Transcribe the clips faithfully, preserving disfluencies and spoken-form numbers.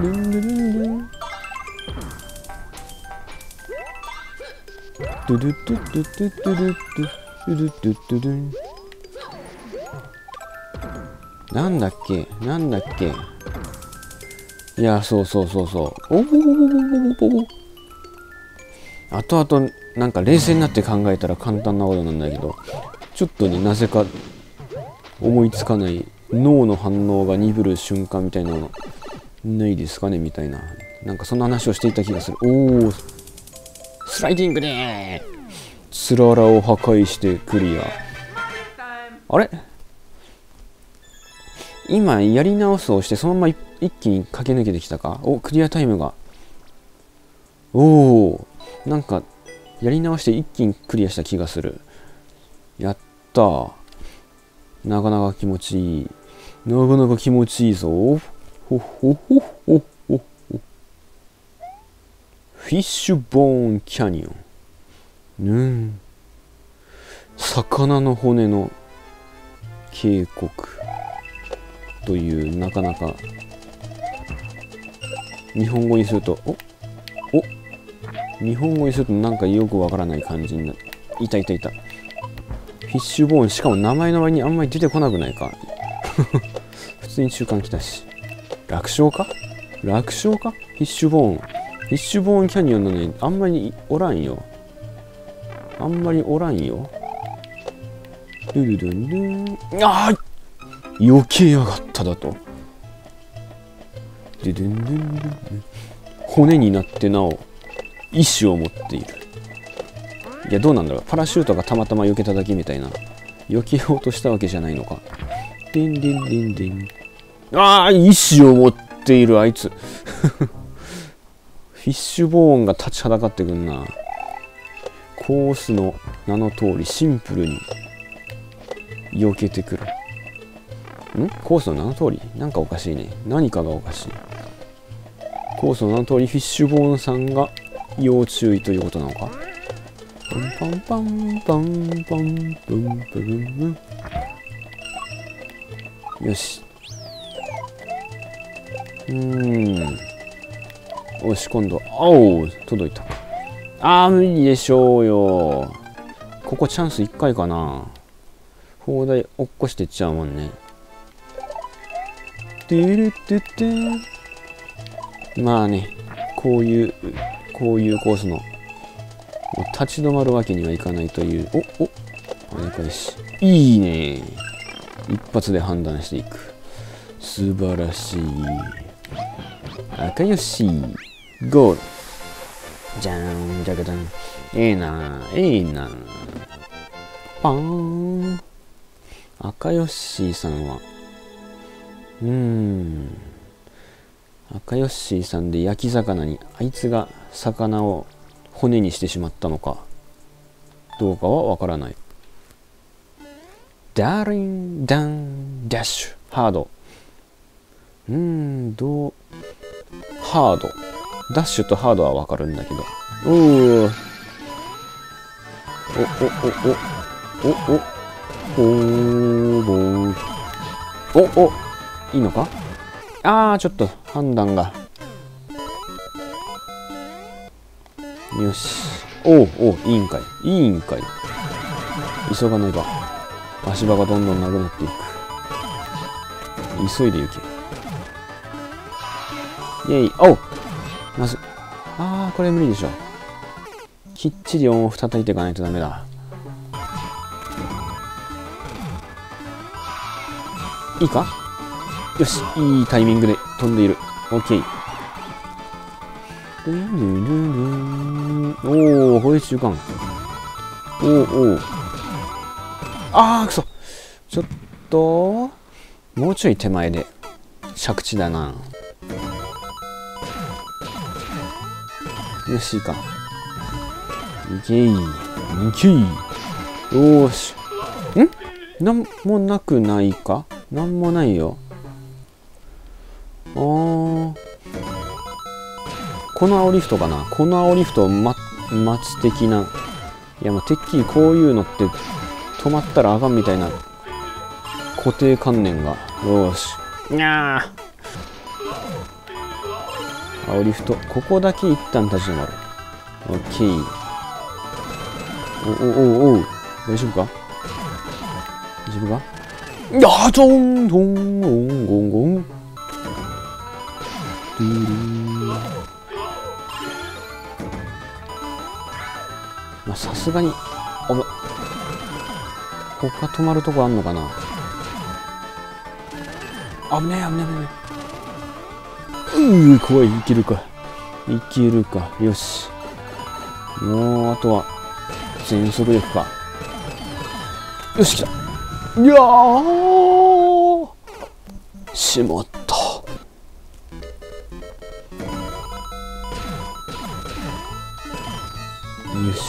ドゥドゥドゥドゥドゥドゥドゥドゥドゥドゥドゥドゥ。なんだっけなんだっけ。いや、そうそうそうそう。おぼぼぼぼぼぼぼ。あとあと、なんか冷静になって考えたら簡単なことなんだけど、ちょっとね、なぜか思いつかない脳の反応が鈍る瞬間みたいなのないですかねみたいな。なんかそんな話をしていた気がする。おお、スライディングでーつららを破壊してクリア。あれ今やり直すをしてそのまま一気に駆け抜けてきたか。お、クリアタイムが。おお、 なんかやり直して一気にクリアした気がする。やったー。なかなか気持ちいい。なかなか気持ちいいぞ。ほほほほほほ。フィッシュボーンキャニオン。うん。魚の骨の渓谷というなかなか日本語にするとおお日本語にするとなんかよくわからない感じになる。いたいたいた。フィッシュボーン、しかも名前の割にあんまり出てこなくないか。普通に中間来たし。楽勝か楽勝かフィッシュボーン。フィッシュボーンキャニオンのね、あんまりおらんよ。あんまりおらんよ。ルルルンルン。ああ余計やがっただと。ルルンルンルン。骨になってなお意志を持っている。いやどうなんだろう、パラシュートがたまたま避けただけみたいな。避けようとしたわけじゃないのか。デンデンデンデン。ああ意志を持っているあいつ。フィッシュボーンが立ちはだかってくんな。コースの名の通りシンプルに避けてくる。んコースの名の通りなんかおかしいね。何かがおかしい。コースの名の通りフィッシュボーンさんが要注意ということなのか。パンパンパンパンパンパンパン。よし。うーん。よし、今度。おう、届いた。あー、無理でしょうよ。ここチャンスいっかいかな。砲台落っこしてっちゃうもんね。てるてってん。まあね、こういう、こういうコースの、もう立ち止まるわけにはいかないという。お、お、跳ね返し。いいね。一発で判断していく。素晴らしい。赤よし。ゴール。じゃーん、じゃかじゃん。ええな、ええな。パーン。赤ヨッシーさんは、うーん。赤ヨッシーさんで焼き魚に、あいつが魚を骨にしてしまったのか、どうかはわからない。ダーリン、ダン、ダッシュ、ハード。うーん、どう、ハード。ダッシュとハードはわかるんだけど。おー。お、お、お、お、お、お、ほーぼー。お、お、いいのか？あー、ちょっと判断が。よし。おう、おう、いいんかい。いいんかい。急がないば。足場がどんどんなくなっていく。急いで行け。イェイ。おうまず。あー、これ無理でしょ。きっちりオンオフ叩いていかないとダメだ。いいか？よし、いいタイミングで飛んでいる。オッケー。おお、これ中間。おおおお。あー、くそ。ちょっと、もうちょい手前で着地だな。よし、いいか。いけい。いけい。よーし。ん？なんもなくないか？なんもないよ。あー。この青リフトかな？この青リフト、ま、待ち的な。いや、まあ、てっきりこういうのって止まったらあかんみたいな固定観念が。よーし。にゃー。青リフト。ここだけ一旦立ち止まる。オッケー。おおおお。大丈夫か？大丈夫か？いやー、ちょんどんゴンゴンゴン。ドゥルー。まあ、さすがに、あぶ、他止まるとこあんのかな。危ねえ危ねえ危ねえ。うー、怖い。いけるか。いけるか。よし。もう、あとは、全速力か。よし、来た。いやーしまった。 よいし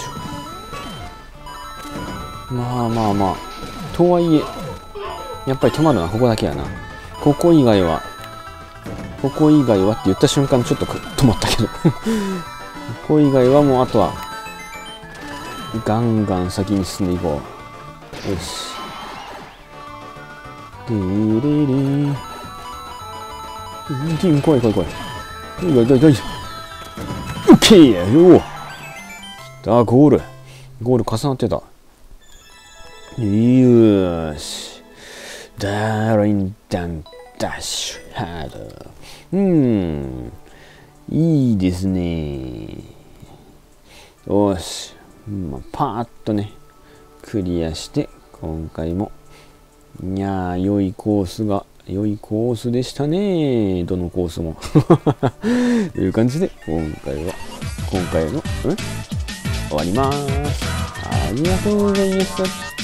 ょ。まあまあまあとはいえやっぱり止まるのはここだけやな。ここ以外はここ以外はって言った瞬間ちょっと止まったけどここ以外はもうあとはガンガン先に進んでいこう。よし。でーれーれー。怖い怖い怖い。よいよいよいよい。オッケーよー。あ、ゴール。ゴール重なってた。よーし。ダーリンダンダッシュハード。うーん。いいですね。よし。まあ、パーッとね、クリアして、今回も、いやー、良いコースが、良いコースでしたね。どのコースも。という感じで、今回は、今回の、ん終わります。ありがとうございました。